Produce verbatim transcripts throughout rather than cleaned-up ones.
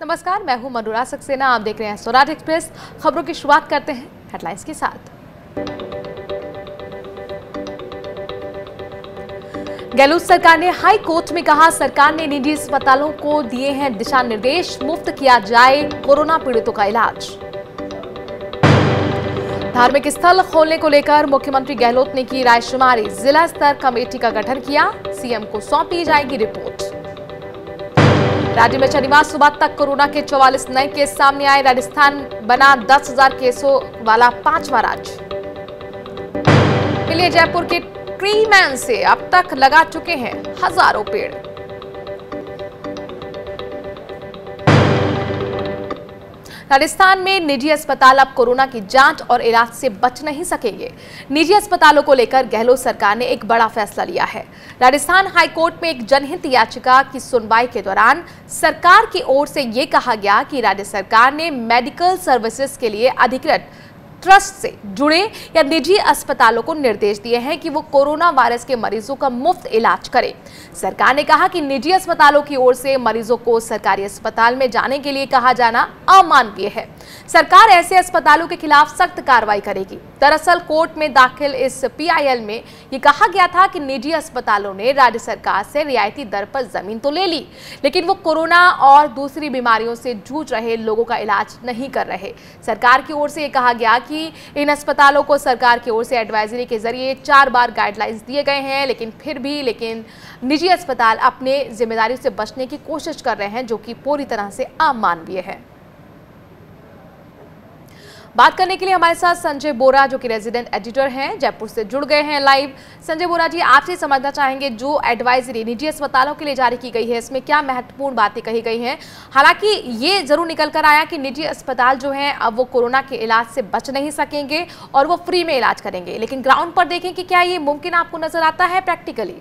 नमस्कार, मैं हूं अनुराग सक्सेना। आप देख रहे हैं स्वराज एक्सप्रेस। खबरों की शुरुआत करते हैं हेडलाइंस के साथ। गहलोत सरकार ने हाई कोर्ट में कहा, सरकार ने निजी अस्पतालों को दिए हैं दिशा निर्देश, मुफ्त किया जाए कोरोना पीड़ितों का इलाज। धार्मिक स्थल खोलने को लेकर मुख्यमंत्री गहलोत ने की रायशुमारी, जिला स्तर कमेटी का गठन किया, सीएम को सौंपी जाएगी रिपोर्ट। राज्य में शनिवार सुबह तक कोरोना के चौवालीस नए केस सामने आए, राजस्थान बना दस हजार केसों वाला पांचवा राज्य। मिले जयपुर के ट्री मैन से अब तक लगा चुके हैं हजारों पेड़। राजस्थान में निजी अस्पताल अब कोरोना की जांच और इलाज से बच नहीं सकेंगे। निजी अस्पतालों को लेकर गहलोत सरकार ने एक बड़ा फैसला लिया है। राजस्थान हाई कोर्ट में एक जनहित याचिका की सुनवाई के दौरान सरकार की ओर से यह कहा गया कि राज्य सरकार ने मेडिकल सर्विसेज के लिए अधिकृत ट्रस्ट से जुड़े या निजी अस्पतालों को निर्देश दिए हैं कि वो कोरोना वायरस के मरीजों का मुफ्त इलाज करें। सरकार ने कहा कि निजी अस्पतालों की ओर से मरीजों को सरकारी अस्पताल में जाने के लिए कहा जाना अमानवीय है। सरकार ऐसे अस्पतालों के खिलाफ सख्त कार्रवाई करेगी। दरअसल कोर्ट में दाखिल इस पीआईएल में ये कहा गया था कि निजी अस्पतालों ने राज्य सरकार से रियायती दर पर जमीन तो ले ली, लेकिन वो कोरोना और दूसरी बीमारियों से जूझ रहे लोगों का इलाज नहीं कर रहे। सरकार की ओर से ये कहा गया कि इन अस्पतालों को सरकार की ओर से एडवाइजरी के जरिए चार बार गाइडलाइंस दिए गए हैं, लेकिन फिर भी लेकिन निजी अस्पताल अपने जिम्मेदारी से बचने की कोशिश कर रहे हैं, जो कि पूरी तरह से अमानवीय है। बात करने के लिए हमारे साथ संजय बोरा, जो कि रेजिडेंट एडिटर हैं, जयपुर से जुड़ गए हैं लाइव। संजय बोरा जी, आपसे समझना चाहेंगे, जो एडवाइजरी निजी अस्पतालों के लिए जारी की गई है, इसमें क्या महत्वपूर्ण बातें कही गई हैं? हालांकि ये जरूर निकल कर आया कि निजी अस्पताल जो हैं अब वो कोरोना के इलाज से बच नहीं सकेंगे और वो फ्री में इलाज करेंगे, लेकिन ग्राउंड पर देखें कि क्या ये मुमकिन आपको नजर आता है प्रैक्टिकली?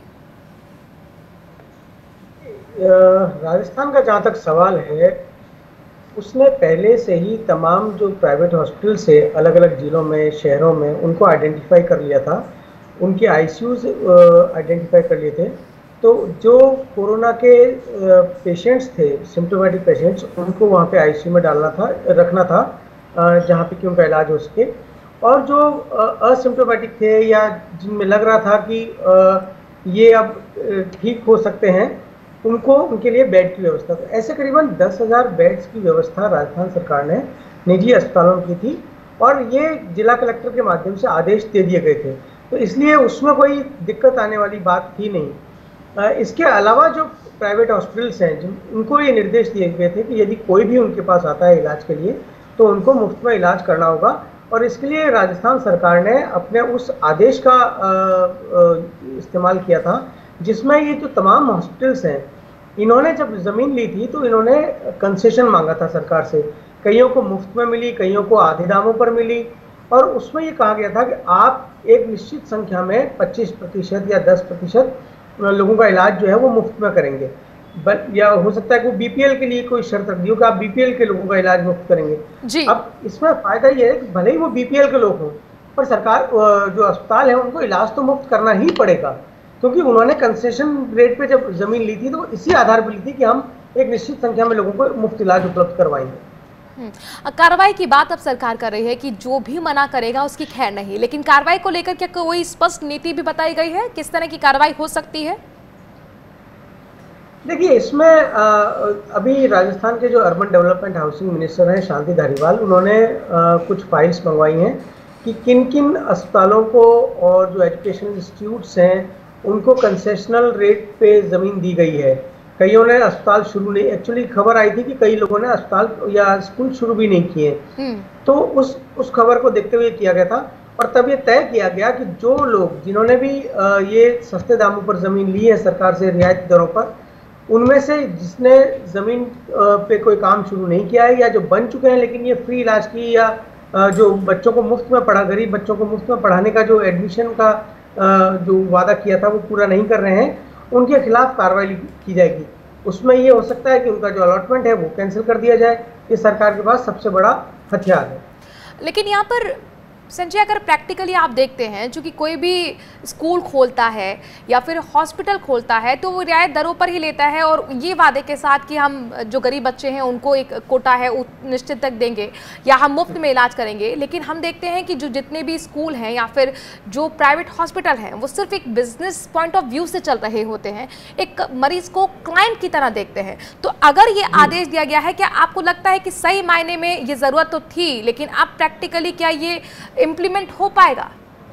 राजस्थान का जहाँ तक सवाल है, उसने पहले से ही तमाम जो प्राइवेट हॉस्पिटल से अलग अलग जिलों में, शहरों में, उनको आइडेंटिफाई कर लिया था, उनके आईसीयूज आइडेंटिफाई कर लिए थे। तो जो कोरोना के पेशेंट्स थे, सिम्टोमेटिक पेशेंट्स, उनको वहाँ पे आईसीयू में डालना था, रखना था, जहाँ पे कि उनका इलाज हो सके। और जो असिम्टोमेटिक थे या जिनमें लग रहा था कि ये अब ठीक हो सकते हैं, उनको उनके लिए बेड की व्यवस्था। तो ऐसे करीबन दस हज़ार बेड्स की व्यवस्था राजस्थान सरकार ने निजी अस्पतालों की थी और ये जिला कलेक्टर के माध्यम से आदेश दे दिए गए थे। तो इसलिए उसमें कोई दिक्कत आने वाली बात थी नहीं। इसके अलावा जो प्राइवेट हॉस्पिटल्स हैं, जिन उनको ये निर्देश दिए गए थे कि यदि कोई भी उनके पास आता है इलाज के लिए तो उनको मुफ्त में इलाज करना होगा। और इसके लिए राजस्थान सरकार ने अपने उस आदेश का इस्तेमाल किया था, जिसमें ये जो तमाम हॉस्पिटल्स हैं, इन्होंने जब ज़मीन ली थी तो इन्होंने कंसेशन मांगा था सरकार से। कईयों को मुफ्त में मिली, कईयों को आधे दामों पर मिली। और उसमें ये कहा गया था कि आप एक निश्चित संख्या में पच्चीस प्रतिशत या दस प्रतिशत लोगों का इलाज जो है वो मुफ्त में करेंगे। या हो सकता है कि बीपीएल के लिए कोई शर्त रख दी हो कि आप बीपीएल के लोगों का इलाज मुफ्त करेंगे जी। अब इसमें फ़ायदा ये है कि भले ही वो बीपीएल के लोग हों, पर सरकार जो अस्पताल है उनको इलाज तो मुफ्त करना ही पड़ेगा, क्योंकि उन्होंने कंसेशन रेट पे जब जमीन ली थी तो इसी आधार पर ली थी कि हम एक निश्चित संख्या में लोगों को मुफ्त इलाज उपलब्ध करवाएंगे। कार्रवाई की बात अब सरकार कर रही है कि जो भी मना करेगा उसकी खैर नहीं, लेकिन कार्रवाई को लेकर क्या कोई स्पष्ट नीति भी बताई गई है? किस तरह की कार्रवाई हो सकती है? देखिए, इसमें आ, अभी राजस्थान के जो अर्बन डेवलपमेंट हाउसिंग मिनिस्टर हैं शांति धारीवाल, उन्होंने आ, कुछ फाइल्स मंगवाई हैं कि किन किन अस्पतालों को और जो एजुकेशनल इंस्टीट्यूट्स हैं उनको कंसेशनल रेट पे ज़मीन दी गई है। कईयों ने अस्पताल शुरू नहीं, एक्चुअली खबर आई थी कि कई लोगों ने अस्पताल या स्कूल शुरू भी नहीं किए। तो उस उस खबर को देखते हुए किया गया था और तब ये तय किया गया कि जो लोग जिन्होंने भी ये सस्ते दामों पर ज़मीन ली है सरकार से रियायती दरों पर, उनमें से जिसने ज़मीन पे कोई काम शुरू नहीं किया है या जो बन चुके हैं लेकिन ये फ्री इलाज की या जो बच्चों को मुफ्त में पढ़ा, गरीब बच्चों को मुफ्त में पढ़ाने का जो एडमिशन का जो वादा किया था वो पूरा नहीं कर रहे हैं, उनके खिलाफ कार्रवाई की जाएगी। उसमें ये हो सकता है कि उनका जो अलॉटमेंट है वो कैंसिल कर दिया जाए। ये सरकार के पास सबसे बड़ा हथियार है। लेकिन यहाँ पर संजय, अगर प्रैक्टिकली आप देखते हैं, चूंकि कोई भी स्कूल खोलता है या फिर हॉस्पिटल खोलता है तो वो रियायत दरों पर ही लेता है और ये वादे के साथ कि हम जो गरीब बच्चे हैं उनको एक कोटा है निश्चित तक देंगे या हम मुफ्त में इलाज करेंगे। लेकिन हम देखते हैं कि जो जितने भी स्कूल हैं या फिर जो प्राइवेट हॉस्पिटल हैं वो सिर्फ एक बिजनेस पॉइंट ऑफ व्यू से चल रहे होते हैं, एक मरीज को क्लाइंट की तरह देखते हैं। तो अगर ये आदेश दिया गया है, क्या आपको लगता है कि सही मायने में ये ज़रूरत तो थी, लेकिन अब प्रैक्टिकली क्या ये इम्प्लीमेंट हो पाएगा?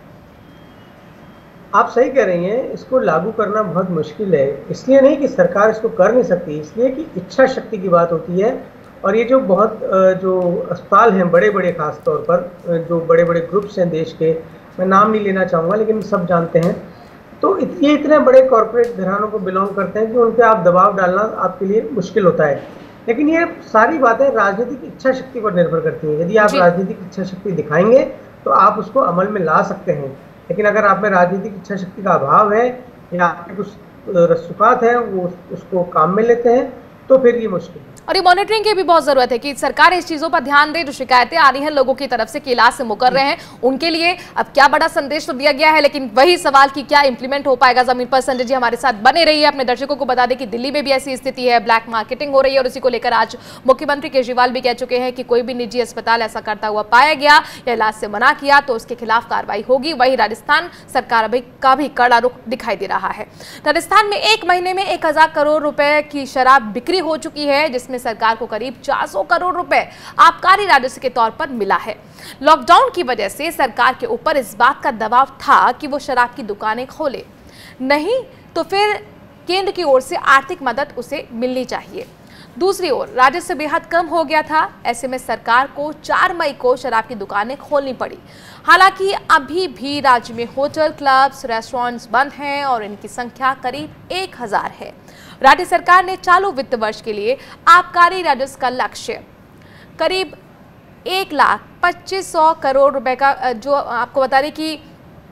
आप सही कह रही हैं, इसको लागू करना बहुत मुश्किल है। इसलिए नहीं कि सरकार इसको कर नहीं सकती, इसलिए कि इच्छा शक्ति की बात होती है। और ये जो बहुत जो अस्पताल हैं बड़े बड़े, खास तौर पर जो बड़े बड़े ग्रुप्स हैं देश के, मैं नाम नहीं लेना चाहूँगा लेकिन सब जानते हैं, तो ये इतने बड़े कॉरपोरेट घरानों को बिलोंग करते हैं कि उन पर आप दबाव डालना आपके लिए मुश्किल होता है। लेकिन ये सारी बातें राजनीतिक इच्छा शक्ति पर निर्भर करती हैं। यदि आप राजनीतिक इच्छा शक्ति दिखाएंगे तो आप उसको अमल में ला सकते हैं, लेकिन अगर आप में राजनीतिक इच्छा शक्ति का अभाव है या आपके कुछ रसूखात है वो उसको काम में लेते हैं तो फिर ये मुश्किल। और ये मॉनिटरिंग की भी बहुत जरूरत है कि सरकार इस चीजों पर ध्यान दे। जो शिकायतें आ रही हैं लोगों की तरफ से कि इलाज से मुकर रहे हैं, उनके लिए अब क्या बड़ा संदेश तो दिया गया है, लेकिन वही सवाल कि क्या इंप्लीमेंट हो पाएगा जमीन पर। संजय जी हमारे साथ बने रही है। अपने दर्शकों को बता दें कि दिल्ली में भी ऐसी स्थिति है, ब्लैक मार्केटिंग हो रही है और इसी को लेकर आज मुख्यमंत्री केजरीवाल भी कह चुके हैं कि कोई भी निजी अस्पताल ऐसा करता हुआ पाया गया या इलाज से मना किया तो उसके खिलाफ कार्रवाई होगी। वही राजस्थान सरकार अभी का भी कड़ा रुख दिखाई दे रहा है। राजस्थान में एक महीने में एक हजार करोड़ रुपए की शराब बिक्री हो चुकी है, जिसमें सरकार को करीब चार सौ करोड़ रुपए आबकारी राजस्व के तौर पर मिला है। लॉकडाउन की वजह से सरकार के ऊपर इस बात का दबाव था कि वो शराब की दुकानें खोले, नहीं तो फिर केंद्र की ओर से आर्थिक मदद उसे मिलनी चाहिए। दूसरी ओर राजस्व बेहद कम हो गया था, ऐसे में सरकार को चार मई को शराब की दुकानें खोलनी पड़ी। हालांकि अभी भी राज्य में होटल, क्लब्स, रेस्टोरेंट्स बंद हैं और इनकी संख्या करीब एक हजार है। राज्य सरकार ने चालू वित्त वर्ष के लिए आबकारी राजस्व का लक्ष्य करीब एक लाख पच्चीस सौ करोड़ रुपए का, जो आपको बता दें कि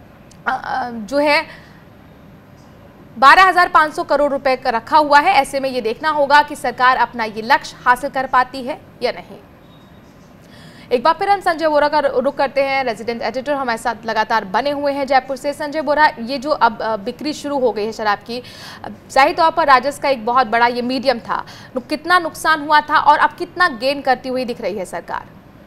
जो है बारह हजार पाँच सौ करोड़ रुपए का रखा हुआ है। ऐसे में ये देखना होगा कि सरकार अपना ये लक्ष्य हासिल कर पाती है या नहीं। एक बार फिर हम संजय बोरा का रुख करते हैं। रेजिडेंट एडिटर हमारे साथ लगातार बने हुए हैं जयपुर से। संजय बोरा, ये जो अब बिक्री शुरू हो गई है शराब की, जाहिर तौर पर राजस्व का एक बहुत बड़ा ये मीडियम था, कितना नुकसान हुआ था और अब कितना गेन करती हुई दिख रही है सरकार?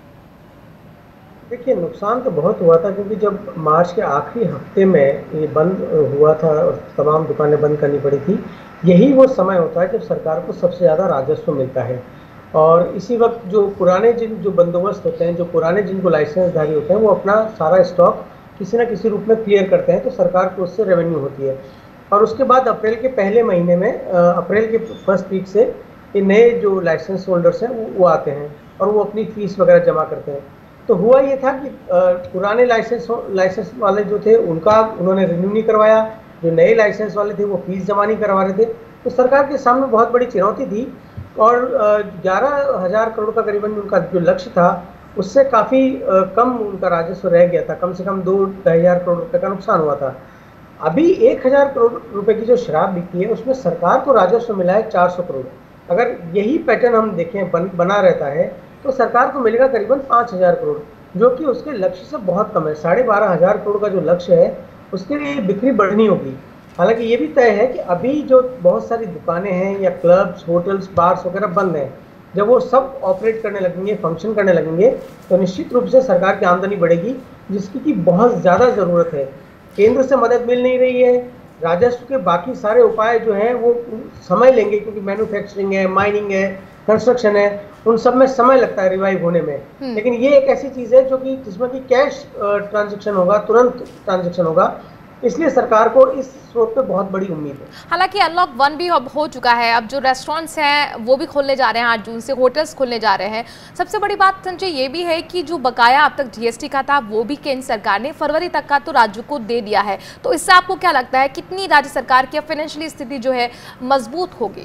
देखिए, नुकसान तो बहुत हुआ था क्योंकि जब मार्च के आखिरी हफ्ते में ये बंद हुआ था और तमाम दुकानें बंद करनी पड़ी थी, यही वो समय होता है जब सरकार को सबसे ज़्यादा राजस्व मिलता है। और इसी वक्त जो पुराने जिन जो बंदोबस्त होते हैं, जो पुराने जिनको लाइसेंसधारी होते हैं, वो अपना सारा स्टॉक किसी न किसी रूप में क्लियर करते हैं, तो सरकार को उससे रेवेन्यू होती है। और उसके बाद अप्रैल के पहले महीने में, अप्रैल के फर्स्ट वीक से ये नए जो लाइसेंस होल्डर्स हैं वो, वो आते हैं और वो अपनी फीस वगैरह जमा करते हैं। तो हुआ ये था कि पुराने लाइसेंस लाइसेंस वाले जो थे उनका उन्होंने रिन्यू नहीं करवाया, जो नए लाइसेंस वाले थे वो फीस जमा नहीं करवा रहे थे। तो सरकार के सामने बहुत बड़ी चुनौती थी और ग्यारह हजार करोड़ का करीबन उनका जो लक्ष्य था उससे काफ़ी कम उनका राजस्व रह गया था। कम से कम दो ढाई हजार करोड़ रुपए का नुकसान हुआ था। अभी एक हजार करोड़ रुपए की जो शराब बिकती है उसमें सरकार को राजस्व मिला है चार सौ करोड़। अगर यही पैटर्न हम देखें बन, बना रहता है तो सरकार को मिलेगा करीबन पाँच हजार करोड़, जो कि उसके लक्ष्य से बहुत कम है। साढ़े बारह हजार करोड़ का जो लक्ष्य है उसके लिए बिक्री बढ़नी होगी। हालांकि ये भी तय है कि अभी जो बहुत सारी दुकानें हैं या क्लब्स, होटल्स, बार्स वगैरह बंद हैं, जब वो सब ऑपरेट करने लगेंगे, फंक्शन करने लगेंगे, तो निश्चित रूप से सरकार की आमदनी बढ़ेगी, जिसकी की बहुत ज़्यादा ज़रूरत है। केंद्र से मदद मिल नहीं रही है, राजस्व के बाकी सारे उपाय जो हैं वो समय लेंगे क्योंकि मैन्युफैक्चरिंग है, माइनिंग है, कंस्ट्रक्शन है, उन सब में समय लगता है रिवाइव होने में। लेकिन ये एक ऐसी चीज़ है जो कि जिसमें कि कैश ट्रांजैक्शन होगा, तुरंत ट्रांजैक्शन होगा, इसलिए सरकार को इस स्रोत पे बहुत बड़ी उम्मीद है। हालांकि अनलॉक वन भी अब हो चुका है, अब जो रेस्टोरेंट्स हैं वो भी खोलने जा रहे हैं, आठ जून से होटल्स खुलने जा रहे हैं। सबसे बड़ी बात संजय ये भी है कि जो बकाया अब तक जीएसटी का था वो भी केंद्र सरकार ने फरवरी तक का तो राज्यों को दे दिया है। तो इससे आपको क्या लगता है कितनी राज्य सरकार की फाइनेंशियली स्थिति जो है मजबूत होगी?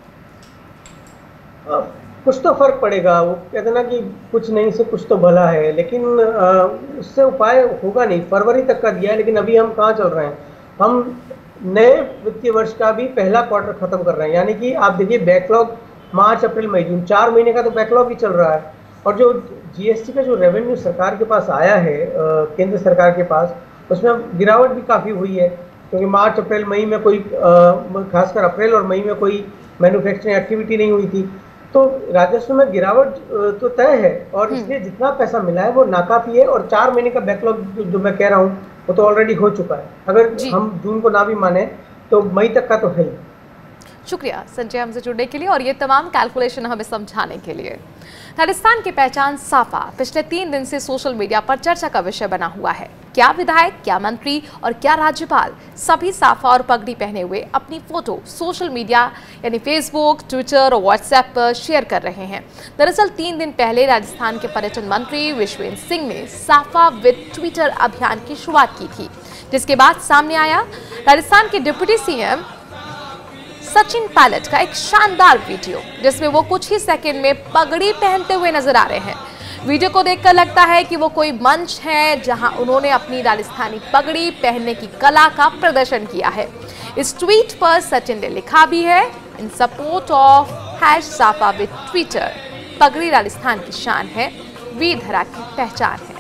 कुछ तो फर्क पड़ेगा। वो कहते ना कि कुछ नहीं से कुछ तो भला है, लेकिन उससे उपाय होगा नहीं। फरवरी तक का दिया है, लेकिन अभी हम कहाँ चल रहे हैं? हम नए वित्तीय वर्ष का भी पहला क्वार्टर खत्म कर रहे हैं, यानी कि आप देखिए बैकलॉग मार्च, अप्रैल, मई, जून, चार महीने का तो बैकलॉग ही चल रहा है। और जो जीएसटी का जो रेवेन्यू सरकार के पास आया है, केंद्र सरकार के पास, उसमें गिरावट भी काफ़ी हुई है, क्योंकि मार्च अप्रैल मई में कोई खासकर अप्रैल और मई में कोई मैन्युफैक्चरिंग एक्टिविटी नहीं हुई थी, तो राजस्व में गिरावट तो तय है और इसलिए जितना पैसा मिला है वो नाकाफी है। और चार महीने का बैकलॉग जो मैं कह रहा हूँ वो तो ऑलरेडी हो चुका है। अगर हम जून को ना भी माने तो मई तक का तो है ही। शुक्रिया संजय हमसे जुड़ने के लिए और ये तमाम कैलकुलेशन हमें समझाने के लिए। राजस्थान की पहचान साफा पिछले तीन दिन से सोशल मीडिया पर चर्चा का विषय बना हुआ है। क्या विधायक, क्या मंत्री और क्या राज्यपाल सभी साफा और पगड़ी पहने हुए अपनी फोटो सोशल मीडिया यानी फेसबुक, ट्विटर और व्हाट्सएप पर शेयर कर रहे हैं। दरअसल तीन दिन पहले राजस्थान के पर्यटन मंत्री विश्वेंद्र सिंह ने साफा विद ट्विटर अभियान की शुरुआत की थी, जिसके बाद सामने आया राजस्थान के डिप्टी सीएम सचिन पायलट का एक शानदार वीडियो, जिसमें वो कुछ ही सेकंड में पगड़ी पहनते हुए नजर आ रहे हैं। वीडियो को देखकर लगता है कि वो कोई मंच है जहां उन्होंने अपनी राजस्थानी पगड़ी पहनने की कला का प्रदर्शन किया है। इस ट्वीट पर सचिन ने लिखा भी है, in support of hash safa with Twitter. पगड़ी राजस्थान की शान है, वीर धरा की पहचान है।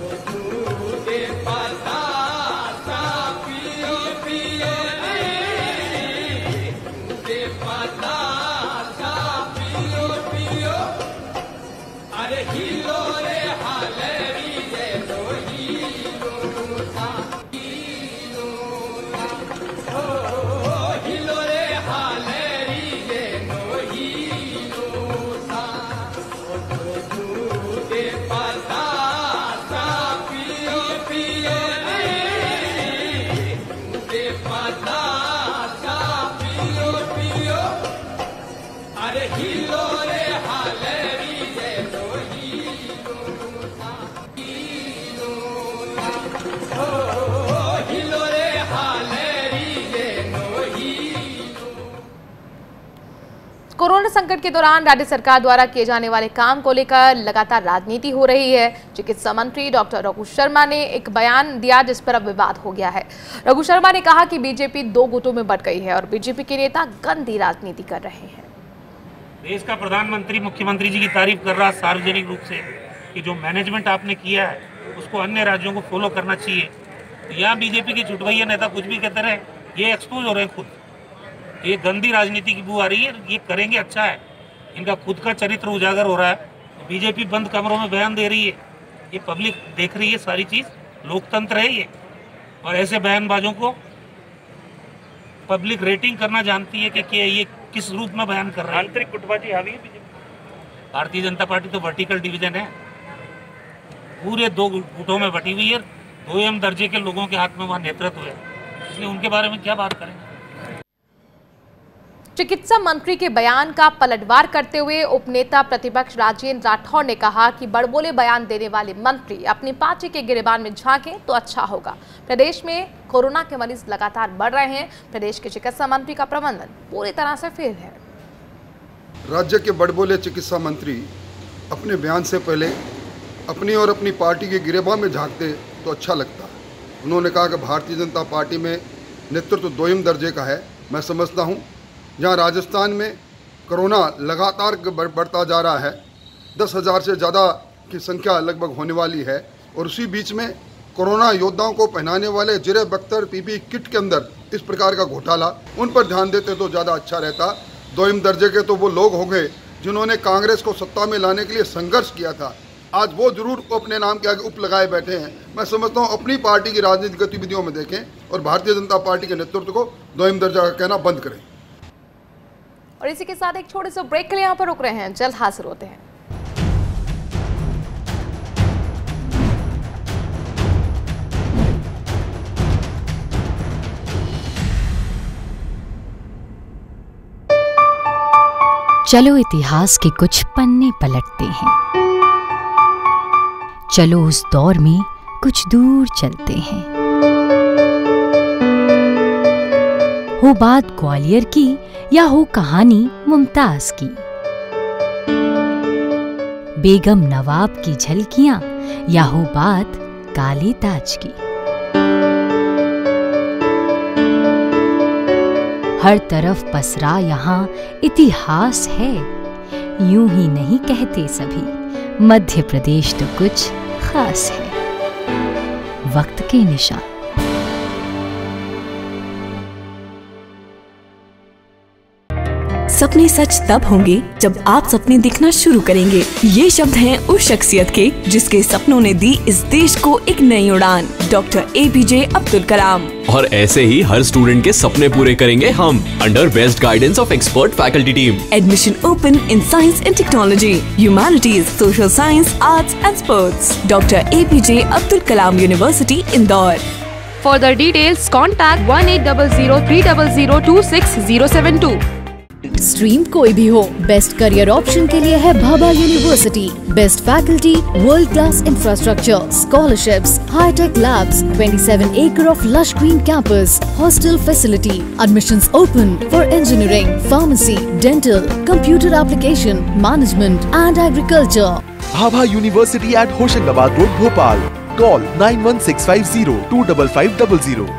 कोरोना संकट के दौरान राज्य सरकार द्वारा किए जाने वाले काम को लेकर लगातार राजनीति हो रही है। चिकित्सा मंत्री डॉक्टर रघु शर्मा ने एक बयान दिया जिस पर अब विवाद हो गया है। रघु शर्मा ने कहा कि बीजेपी दो गुटों में बंट गई है और बीजेपी के नेता गंदी राजनीति कर रहे हैं। देश का प्रधानमंत्री मुख्यमंत्री जी की तारीफ कर रहा सार्वजनिक रूप से कि जो मैनेजमेंट आपने किया है उसको अन्य राज्यों को फॉलो करना चाहिए। यहाँ बीजेपी के छुटवैया नेता कुछ भी कहते रहे, ये एक्सपोज हो रहे हैं खुद। ये गंदी राजनीति की बू आ रही है, ये करेंगे अच्छा है। इनका खुद का चरित्र उजागर हो रहा है। बीजेपी बंद कमरों में बयान दे रही है, ये पब्लिक देख रही है सारी चीज़, लोकतंत्र है ये। और ऐसे बयानबाजों को पब्लिक रेटिंग करना जानती है कि, कि ये किस रूप में बयान कर रहे हैं। आंतरिक गुटबाजी हावी है बीजेपी। भारतीय जनता पार्टी तो वर्टिकल डिवीजन है, पूरे दो गुटों में बटी हुई है। दो एम दर्जे के लोगों के हाथ में वहाँ नेतृत्व है, इसलिए उनके बारे में क्या बात करेंगे। चिकित्सा मंत्री के बयान का पलटवार करते हुए उपनेता प्रतिपक्ष राजेंद्र राठौर ने कहा कि बड़बोले बयान देने वाले मंत्री अपनी पार्टी के गिरेबान में झांकें तो अच्छा होगा। प्रदेश में कोरोना के मरीज लगातार बढ़ रहे हैं। प्रदेश के चिकित्सा मंत्री का प्रबंधन पूरी तरह से फेल है। राज्य के बड़बोले चिकित्सा मंत्री अपने बयान से पहले अपनी और अपनी पार्टी के गिरेबान में झांकते तो अच्छा लगता। उन्होंने कहा कि भारतीय जनता पार्टी में नेतृत्व दोयम दर्जे का है। मैं समझता हूँ जहाँ राजस्थान में कोरोना लगातार बढ़ता जा रहा है, दस हज़ार से ज़्यादा की संख्या लगभग होने वाली है, और उसी बीच में कोरोना योद्धाओं को पहनाने वाले जिरे बख्तर पीपी किट के अंदर इस प्रकार का घोटाला, उन पर ध्यान देते तो ज़्यादा अच्छा रहता। दोयम दर्जे के तो वो लोग होंगे जिन्होंने कांग्रेस को सत्ता में लाने के लिए संघर्ष किया था, आज वो जरूर अपने नाम के आगे उप लगाए बैठे हैं। मैं समझता हूँ अपनी पार्टी की राजनीतिक गतिविधियों में देखें और भारतीय जनता पार्टी के नेतृत्व को दोयम दर्जा का कहना बंद करें। और इसी के साथ एक छोटे से ब्रेक के लिए यहाँ पर रुक रहे हैं, जल्द हाजिर होते हैं। चलो इतिहास के कुछ पन्ने पलटते हैं, चलो उस दौर में कुछ दूर चलते हैं। हो बात ग्वालियर की या हो कहानी मुमताज की, बेगम नवाब की झलकियां या हो बात काले ताज की, हर तरफ पसरा यहाँ इतिहास है। यूं ही नहीं कहते सभी, मध्य प्रदेश तो कुछ खास है। वक्त के निशान। सपने सच तब होंगे जब आप सपने दिखना शुरू करेंगे। ये शब्द हैं उस शख्सियत के जिसके सपनों ने दी इस देश को एक नई उड़ान, doctor A P J Abdul Kalam. और ऐसे ही हर स्टूडेंट के सपने पूरे करेंगे हम, under best guidance of expert faculty team. Admission open in science and technology, humanities, social science, arts and sports. Doctor A P J Abdul Kalam university, Indore. For the details contact one eight double zero three double zero two six zero seven two. Stream कोई भी हो, best career option के लिए है Bhabha university. Best faculty, world class infrastructure, scholarships, hi tech labs, twenty-seven acre of lush green campus, hostel facility, admissions open for engineering, pharmacy, dental, computer application, management and agriculture. Bhabha university at Hoshangabad road, Bhopal. Call nine one six five zero two five five zero zero.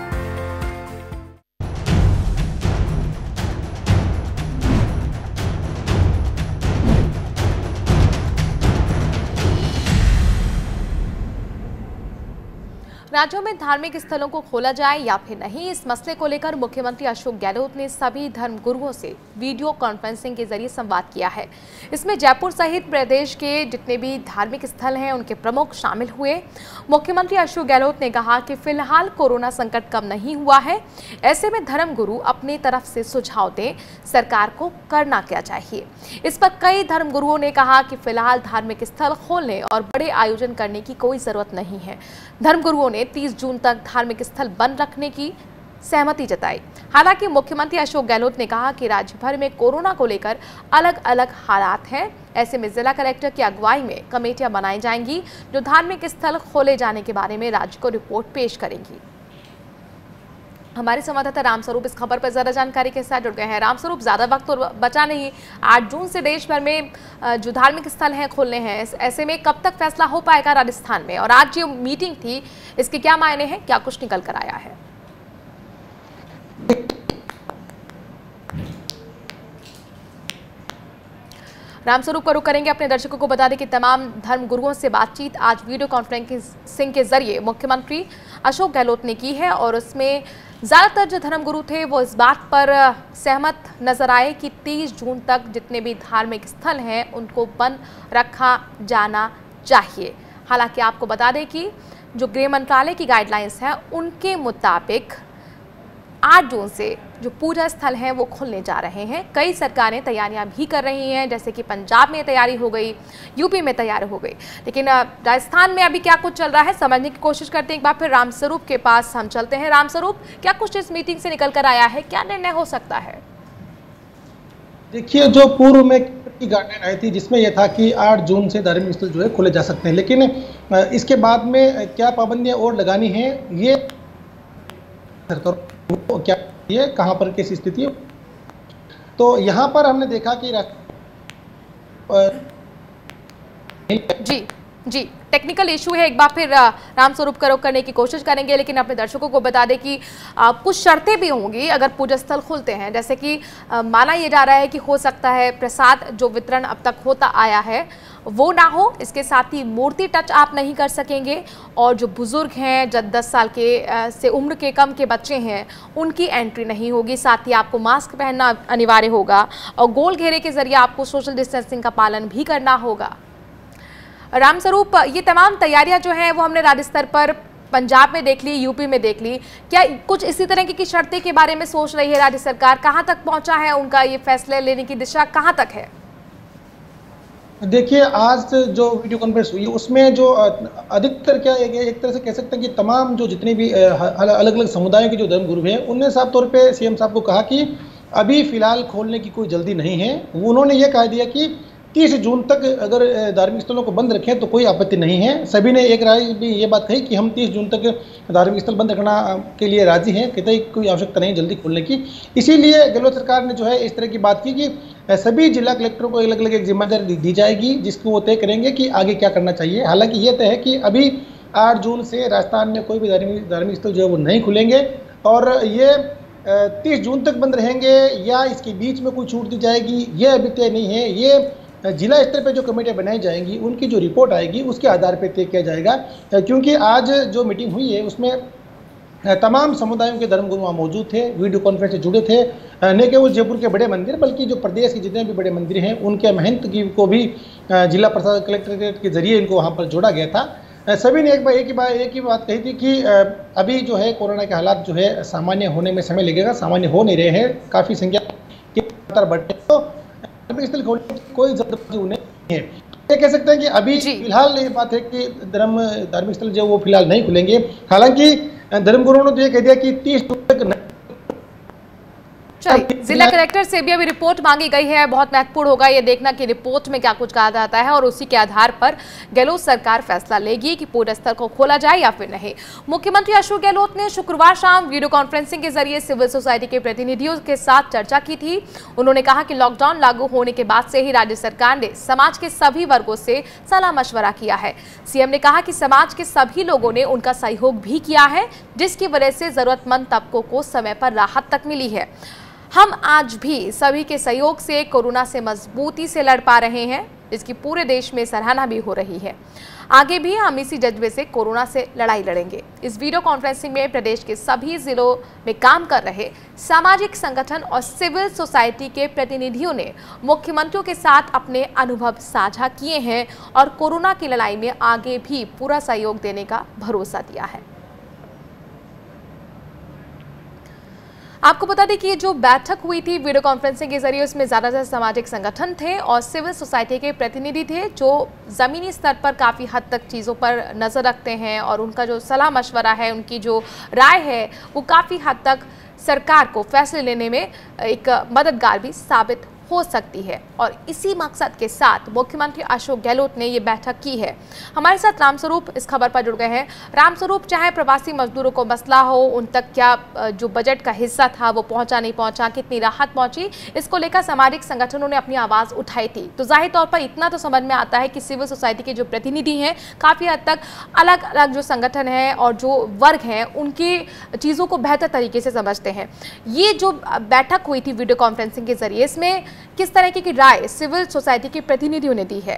राज्यों में धार्मिक स्थलों को खोला जाए या फिर नहीं, इस मसले को लेकर मुख्यमंत्री अशोक गहलोत ने सभी धर्मगुरुओं से वीडियो कॉन्फ्रेंसिंग के जरिए संवाद किया है। इसमें जयपुर सहित प्रदेश के जितने भी धार्मिक स्थल हैं उनके प्रमुख शामिल हुए। मुख्यमंत्री अशोक गहलोत ने कहा कि फिलहाल कोरोना संकट कम नहीं हुआ है, ऐसे में धर्मगुरु अपनी तरफ से सुझाव दें, सरकार को करना क्या चाहिए। इस पर कई धर्मगुरुओं ने कहा कि फिलहाल धार्मिक स्थल खोलने और बड़े आयोजन करने की कोई जरूरत नहीं है। धर्मगुरुओं ने तीस जून तक धार्मिक स्थल बंद रखने की सहमति जताई। हालांकि मुख्यमंत्री अशोक गहलोत ने कहा कि राज्य भर में कोरोना को लेकर अलग अलग हालात हैं, ऐसे में जिला कलेक्टर की अगुवाई में कमेटियां बनाई जाएंगी जो धार्मिक स्थल खोले जाने के बारे में राज्य को रिपोर्ट पेश करेंगी। हमारे संवाददाता रामस्वरूप इस खबर पर ज्यादा जानकारी के साथ जुड़ गए हैं। रामस्वरूप, ज्यादा वक्त तो बचा नहीं, आठ जून से देश भर में जो धार्मिक स्थल हैं खोलने हैं, ऐसे में कब तक फैसला हो पाएगा राजस्थान में, और आज जो मीटिंग थी इसके क्या मायने हैं, क्या कुछ निकल कर आया है? रामस्वरूप को रुक करेंगे। अपने दर्शकों को बता दें कि तमाम धर्म गुरुओं से बातचीत आज वीडियो कॉन्फ्रेंसिंग के जरिए मुख्यमंत्री अशोक गहलोत ने की है और उसमें ज़्यादातर जो धर्मगुरु थे वो इस बात पर सहमत नजर आए कि तीस जून तक जितने भी धार्मिक स्थल हैं उनको बंद रखा जाना चाहिए। हालांकि आपको बता दें कि जो गृह मंत्रालय की गाइडलाइंस है उनके मुताबिक आठ जून से जो पूजा स्थल हैं वो खुलने जा रहे हैं। कई सरकारें तैयारियां भी कर रही हैं, जैसे कि पंजाब में तैयारी हो गई, यूपी में तैयारी हो गई, लेकिन राजस्थान में अभी क्या कुछ चल रहा है समझने की कोशिश करते हैं। एक बार फिर रामस्वरूप के पास हम चलते हैं। रामस्वरूप, क्या कुछ इस मीटिंग से निकल कर आया है, क्या निर्णय हो सकता है? देखिए, जो पूर्व में की गाइडलाइन आई थी जिसमें यह था कि आठ जून से धार्मिक स्थल जो है खोले जा सकते हैं, लेकिन इसके बाद में क्या पाबंदियां और लगानी है ये सरकार क्या ये कहां पर कैसी स्थिति है। तो यहां पर हमने देखा कि जी जी टेक्निकल इशू है, एक बार फिर रामस्वरूप का रोक करने की कोशिश करेंगे, लेकिन अपने दर्शकों को बता दें कि आ, कुछ शर्तें भी होंगी अगर पूजा स्थल खुलते हैं। जैसे कि आ, माना यह जा रहा है कि हो सकता है प्रसाद जो वितरण अब तक होता आया है वो ना हो, इसके साथ ही मूर्ति टच आप नहीं कर सकेंगे, और जो बुजुर्ग हैं जब दस साल के आ, से उम्र के कम के बच्चे हैं उनकी एंट्री नहीं होगी। साथ ही आपको मास्क पहनना अनिवार्य होगा और गोल घेरे के जरिए आपको सोशल डिस्टेंसिंग का पालन भी करना होगा। रामस्वरूप, ये तमाम तैयारियां जो हैं वो हमने राज्य स्तर पर पंजाब में देख ली, यूपी में देख ली, क्या कुछ इसी तरह की, की शर्तें के बारे में सोच रही है राज्य सरकार? कहां तक पहुंचा है उनका ये फैसले लेने की दिशा, कहां तक है? देखिए, आज जो वीडियो कॉन्फ्रेंस हुई उसमें जो अधिकतर क्या एक, एक तरह से कह सकते हैं कि तमाम जो जितने भी अलग अलग समुदायों के जो धर्मगुरु हैं उनने साफ तौर पे सीएम साहब को कहा कि अभी फिलहाल खोलने की कोई जल्दी नहीं है। उन्होंने ये कह दिया कि तीस जून तक अगर धार्मिक स्थलों को बंद रखें तो कोई आपत्ति नहीं है। सभी ने एक राय भी ये बात कही कि हम तीस जून तक धार्मिक स्थल बंद रखना के लिए राजी हैं, कहते कोई आवश्यकता नहीं जल्दी खोलने की। इसीलिए गहलोत सरकार ने जो है इस तरह की बात की कि सभी जिला कलेक्टरों को अलग अलग एक जिम्मेदारी दी जाएगी जिसको वो तय करेंगे कि आगे क्या करना चाहिए। हालांकि ये तय है कि अभी आठ जून से राजस्थान में कोई भी धार्मिक धार्मिक स्थल जो है वो नहीं खुलेंगे और ये तीस जून तक बंद रहेंगे या इसके बीच में कोई छूट दी जाएगी ये अभी तय नहीं है। ये जिला स्तर पे जो कमेटियां बनाई जाएंगी उनकी जो रिपोर्ट आएगी उसके आधार पर तय किया जाएगा, क्योंकि आज जो मीटिंग हुई है उसमें तमाम समुदायों के धर्मगुरु वहाँ मौजूद थे, वीडियो कॉन्फ्रेंस से जुड़े थे। न केवल जयपुर के बड़े मंदिर बल्कि जो प्रदेश के जितने भी बड़े मंदिर हैं उनके महंत की को भी जिला प्रशासन कलेक्ट्रेट के जरिए इनको वहाँ पर जोड़ा गया था। सभी ने एक बार एक ही बात एक ही बात कही थी कि अभी जो है कोरोना के हालात जो है सामान्य होने में समय लगेगा, सामान्य हो नहीं रहे हैं, काफ़ी संख्या के बढ़ते, तो धार्मिक स्थल खोलने की कोई जरूरत उन्हें नहीं है। ये कह सकते हैं कि अभी फिलहाल ये बात है कि धर्म धार्मिक स्थल जो वो फिलहाल नहीं खुलेंगे। हालांकि धर्मगुरुओं ने तो ये कह दिया कि तीस तक नहीं। चलिए, जिला कलेक्टर से भी अभी रिपोर्ट मांगी गई है। बहुत महत्वपूर्ण होगा ये देखना कि रिपोर्ट में क्या कुछ कहा जाता है और उसी के आधार पर गहलोत सरकार फैसला लेगी कि पूरे स्तर को खोला जाए या फिर नहीं। मुख्यमंत्री अशोक गहलोत ने शुक्रवार शाम वीडियो कॉन्फ्रेंसिंग के जरिए सिविल सोसाइटी के प्रतिनिधियों के साथ चर्चा की थी। उन्होंने कहा कि लॉकडाउन लागू होने के बाद से ही राज्य सरकार ने समाज के सभी वर्गों से सलाह मशवरा किया है। सीएम ने कहा कि समाज के सभी लोगों ने उनका सहयोग भी किया है, जिसकी वजह से जरूरतमंद तबकों को समय पर राहत तक मिली है। हम आज भी सभी के सहयोग से कोरोना से मजबूती से लड़ पा रहे हैं, जिसकी पूरे देश में सराहना भी हो रही है। आगे भी हम इसी जज्बे से कोरोना से लड़ाई लड़ेंगे। इस वीडियो कॉन्फ्रेंसिंग में प्रदेश के सभी जिलों में काम कर रहे सामाजिक संगठन और सिविल सोसाइटी के प्रतिनिधियों ने मुख्यमंत्रियों के साथ अपने अनुभव साझा किए हैं और कोरोना की लड़ाई में आगे भी पूरा सहयोग देने का भरोसा दिया है। आपको बता दें कि ये जो बैठक हुई थी वीडियो कॉन्फ्रेंसिंग के जरिए, उसमें ज़्यादातर सामाजिक संगठन थे और सिविल सोसाइटी के प्रतिनिधि थे, जो ज़मीनी स्तर पर काफ़ी हद तक चीज़ों पर नज़र रखते हैं और उनका जो सलाह मशवरा है, उनकी जो राय है, वो काफ़ी हद तक सरकार को फैसले लेने में एक मददगार भी साबित हो सकती है। और इसी मकसद के साथ मुख्यमंत्री अशोक गहलोत ने ये बैठक की है। हमारे साथ रामस्वरूप इस खबर पर जुड़ गए हैं। रामस्वरूप, चाहे प्रवासी मजदूरों को मसला हो, उन तक क्या जो बजट का हिस्सा था वो पहुंचा नहीं पहुंचा, कितनी राहत पहुंची, इसको लेकर सामाजिक संगठनों ने अपनी आवाज़ उठाई थी। तो जाहिर तौर पर इतना तो समझ में आता है कि सिविल सोसाइटी के जो प्रतिनिधि हैं काफ़ी हद तक अलग अलग जो संगठन हैं और जो वर्ग हैं उनकी चीज़ों को बेहतर तरीके से समझते हैं। ये जो बैठक हुई थी वीडियो कॉन्फ्रेंसिंग के जरिए, इसमें किस तरह की राय सिविल सोसाइटी के प्रतिनिधियों ने दी है?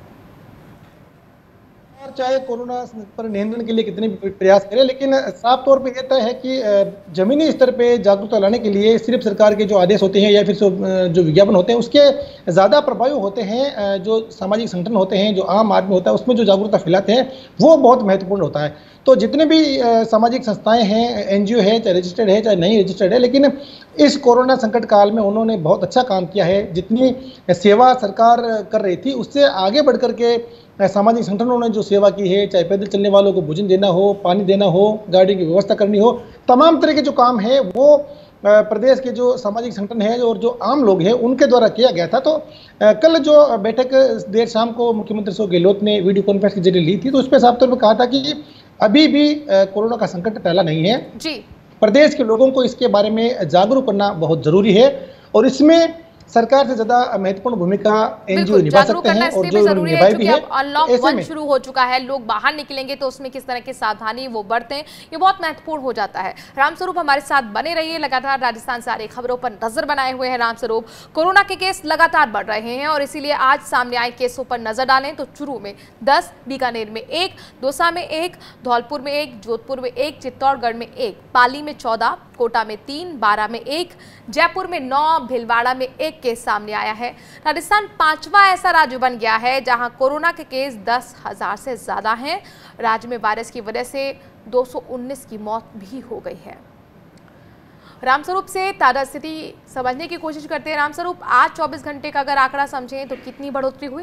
चाहे कोरोना पर नियंत्रण के लिए कितने भी प्रयास करें, लेकिन साफ तौर पे कहता है कि जमीनी स्तर पे जागरूकता लाने के लिए सिर्फ सरकार के जो आदेश होते हैं या फिर जो विज्ञापन होते हैं उसके ज़्यादा प्रभावी होते हैं जो सामाजिक संगठन होते हैं, जो आम आदमी होता है, उसमें जो जागरूकता फैलाते हैं वो बहुत महत्वपूर्ण होता है। तो जितने भी सामाजिक संस्थाएं हैं, एनजीओ है, चाहे रजिस्टर्ड है चाहे नहीं रजिस्टर्ड है, लेकिन इस कोरोना संकट काल में उन्होंने बहुत अच्छा काम किया है। जितनी सेवा सरकार कर रही थी उससे आगे बढ़ कर के सामाजिक संगठनों ने जो सेवा की है, चाहे पैदल चलने वालों को भोजन देना हो, पानी देना हो, गाड़ी की व्यवस्था करनी हो, तमाम तरह के जो काम है वो प्रदेश के जो सामाजिक संगठन है और जो आम लोग हैं उनके द्वारा किया गया था। तो कल जो बैठक देर शाम को मुख्यमंत्री अशोक गहलोत ने वीडियो कॉन्फ्रेंस के जरिए ली थी, तो उस पर साफ तौर पर कहा था कि अभी भी कोरोना का संकट टला नहीं है जी। प्रदेश के लोगों को इसके बारे में जागरूक करना बहुत जरूरी है और इसमें सरकार से ज्यादा महत्वपूर्ण भूमिका एनजीओ निभा सकते हैं और जो निभाई भी है। अनलॉक वन शुरू हो चुका है, लोग बाहर निकलेंगे तो उसमें किस तरह की सावधानी वो बरतें, ये बहुत महत्वपूर्ण हो जाता है। रामस्वरूप हमारे साथ बने रहिए, लगातार राजस्थान से आ रही खबरों पर नजर बनाए हुए हैं रामस्वरूप। कोरोना के केस लगातार बढ़ रहे हैं और इसीलिए आज सामने आए केसों पर नजर डालें तो चूरू में दस, बीकानेर में एक, दौसा में एक, धौलपुर में एक, जोधपुर में एक, चित्तौड़गढ़ में एक, पाली में चौदह, कोटा में तीन, बारां में एक, जयपुर में नौ, भीलवाड़ा में एक केस सामने आया है। राजस्थान पांचवा ऐसा राज्य बन गया है जहां कोरोना के केस दस हजार से ज्यादा हैं। राज्य में वायरस की वजह से दो सौ उन्नीस की मौत भी हो गई है। रामस्वरूप से ताजा स्थिति समझने की कोशिश करते हैं। रामस्वरूप, आज चौबीस घंटे का अगर आंकड़ा समझें तो कितनी बढ़ोतरी हुई?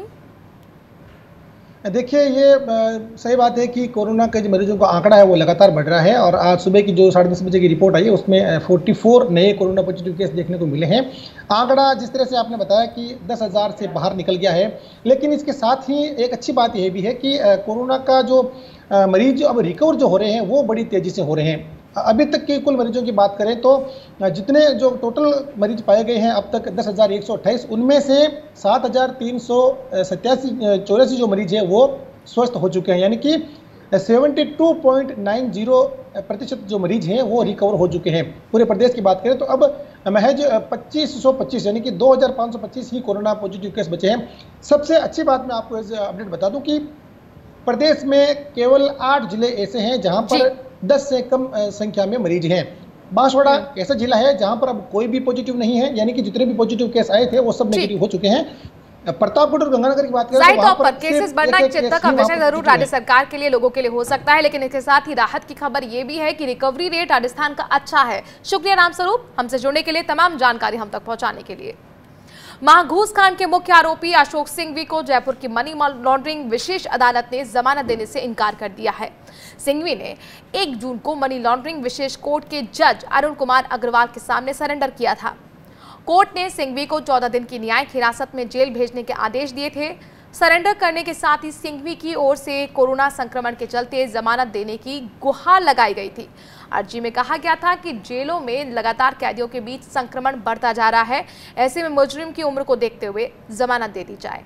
देखिए, ये सही बात है कि कोरोना के जो मरीजों का आंकड़ा है वो लगातार बढ़ रहा है और आज सुबह की जो साढ़े दस बजे की रिपोर्ट आई है उसमें चौवालीस नए कोरोना पॉजिटिव केस देखने को मिले हैं। आंकड़ा जिस तरह से आपने बताया कि दस हज़ार से बाहर निकल गया है, लेकिन इसके साथ ही एक अच्छी बात यह भी है कि कोरोना का जो मरीज अब रिकवर जो हो रहे हैं वो बड़ी तेज़ी से हो रहे हैं। अभी तक के कुल मरीजों की बात करें तो जितने जो टोटल मरीज पाए गए हैं अब तक दस हज़ार एक सौ अट्ठाईस, उनमें से सात हज़ार तीन सौ सत्तासी चौरासी जो मरीज है वो स्वस्थ हो चुके हैं, यानी कि बहत्तर पॉइंट नौ शून्य प्रतिशत जो मरीज हैं वो रिकवर हो चुके हैं। पूरे प्रदेश की बात करें तो अब महज पच्चीस सौ पच्चीस यानी कि दो हज़ार पाँच सौ पच्चीस ही कोरोना पॉजिटिव केस बचे हैं। सबसे अच्छी बात मैं आपको अपडेट बता दूं कि प्रदेश में केवल आठ जिले ऐसे हैं जहां पर दस से कम संख्या में मरीज हैं। बांसवाड़ा ऐसा जिला है जहां पर अब कोई भी पॉजिटिव नहीं है, यानी कि जितने भी पॉजिटिव केस आए थे वो सब नेगेटिव हो चुके हैं। प्रतापगढ़ और गंगानगर की बात करें तो वहां पर केसेस बढ़ना एक चिंता का विषय जरूर राज्य सरकार के लिए, लोगों के लिए हो सकता है, लेकिन इसके साथ ही राहत की खबर ये भी है कि रिकवरी रेट राजस्थान का अच्छा है। शुक्रिया रामस्वरूप, हमसे जुड़ने के लिए, तमाम जानकारी हम तक पहुंचाने के लिए। महाघूस कांड के मुख्य आरोपी अशोक सिंघवी को जयपुर की मनी लॉन्ड्रिंग विशेष अदालत ने जमानत देने से इनकार कर दिया है। सिंघवी ने एक जून को मनी लॉन्ड्रिंग विशेष कोर्ट के जज अरुण कुमार अग्रवाल के सामने सरेंडर किया था। कोर्ट ने सिंघवी को चौदह दिन की न्यायिक हिरासत में जेल भेजने के आदेश दिए थे। सरेंडर करने के साथ ही सिंघवी की ओर से कोरोना संक्रमण के चलते जमानत देने की गुहार लगाई गई थी। अर्जी में कहा गया था कि जेलों में लगातार कैदियों के बीच संक्रमण बढ़ता जा रहा है, ऐसे में मुजरिम की उम्र को देखते हुए जमानत दे दी जाए।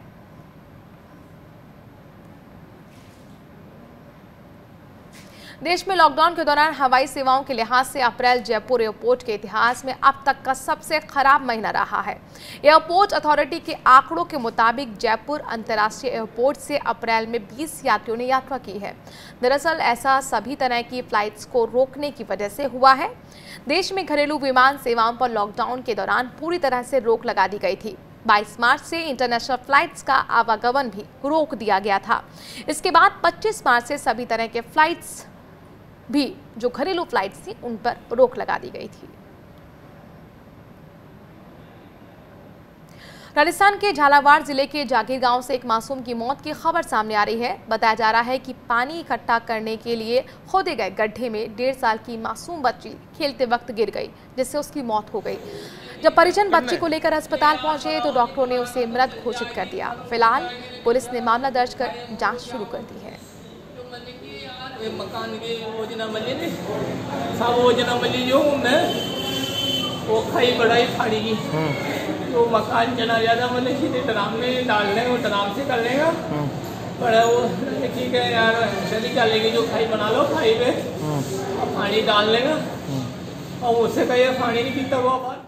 देश में लॉकडाउन के दौरान हवाई सेवाओं के लिहाज से अप्रैल जयपुर एयरपोर्ट के इतिहास में अब तक का सबसे खराब महीना रहा है। एयरपोर्ट अथॉरिटी के आंकड़ों के मुताबिक जयपुर अंतर्राष्ट्रीय एयरपोर्ट से अप्रैल में बीस यात्रियों ने यात्रा की है। दरअसल ऐसा सभी तरह की फ्लाइट्स को रोकने की वजह से हुआ है। देश में घरेलू विमान सेवाओं पर लॉकडाउन के दौरान पूरी तरह से रोक लगा दी गई थी। बाईस मार्च से इंटरनेशनल फ्लाइट्स का आवागमन भी रोक दिया गया था। इसके बाद पच्चीस मार्च से सभी तरह के फ्लाइट्स भी जो घरेलू फ्लाइट्स थी उन पर रोक लगा दी गई थी। राजस्थान के झालावाड़ जिले के जागीर गांव से एक मासूम की मौत की खबर सामने आ रही है। बताया जा रहा है कि पानी इकट्ठा करने के लिए खोदे गए गड्ढे में डेढ़ साल की मासूम बच्ची खेलते वक्त गिर गई, जिससे उसकी मौत हो गई। जब परिजन बच्ची को लेकर अस्पताल पहुंचे तो डॉक्टरों ने उसे मृत घोषित कर दिया। फिलहाल पुलिस ने मामला दर्ज कर जांच शुरू कर दी है। मकान की योजना मिली ने सब योजना मिली जो मैं वो खाई बढ़ाई फाड़ी की तो मकान जना ज़्यादा मैंने सीधे ड्राम में डाल लें, वो ड्राम से कर लेगा पर वो ठीक है यार चली चलेगी जो खाई बना लो, खाई पे और पानी डाल लेगा और उससे कहिए पानी नहीं पीता वो बात।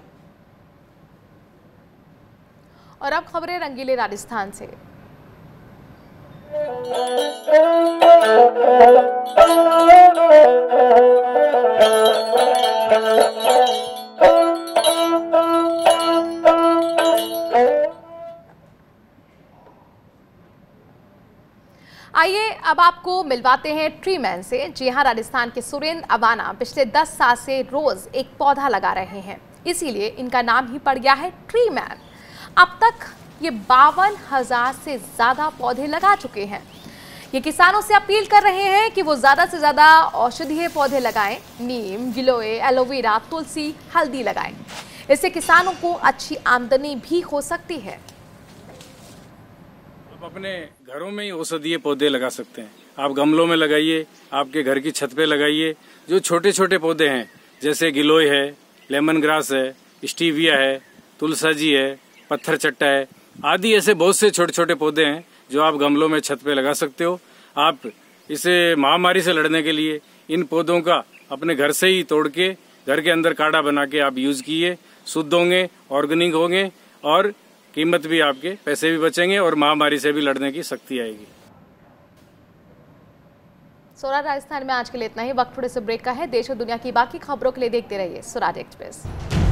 और अब खबरें रंगीले राजस्थान से। आइए अब आपको मिलवाते हैं ट्री मैन से। जी हां, राजस्थान के सुरेंद्र अवाना पिछले दस साल से रोज एक पौधा लगा रहे हैं, इसीलिए इनका नाम ही पड़ गया है ट्री मैन। अब तक ये बावन हजार से ज्यादा पौधे लगा चुके हैं। ये किसानों से अपील कर रहे हैं कि वो ज्यादा से ज्यादा औषधीय पौधे लगाएं, नीम, गिलोय, एलोवेरा, तुलसी, हल्दी लगाएं। इससे किसानों को अच्छी आमदनी भी हो सकती है। आप अपने घरों में ही औषधीय पौधे लगा सकते हैं। आप गमलों में लगाइए, आपके घर की छत पे लगाइए। जो छोटे छोटे पौधे हैं जैसे गिलोय है, लेमन ग्रास है, स्टीविया है, तुलसाजी है, पत्थर चट्टा है आदि, ऐसे बहुत से छोटे छोटे पौधे हैं जो आप गमलों में छत पे लगा सकते हो। आप इसे महामारी से लड़ने के लिए इन पौधों का अपने घर से ही तोड़ के घर के अंदर काढ़ा बना के आप यूज कीजिए। शुद्ध होंगे, ऑर्गेनिक होंगे और कीमत भी आपके पैसे भी बचेंगे और महामारी से भी लड़ने की शक्ति आएगी। स्वराज राजस्थान में आज के लिए इतना ही। वक्त थोड़े से ब्रेक का है। देश और दुनिया की बाकी खबरों के लिए देखते रहिए स्वराज एक्सप्रेस।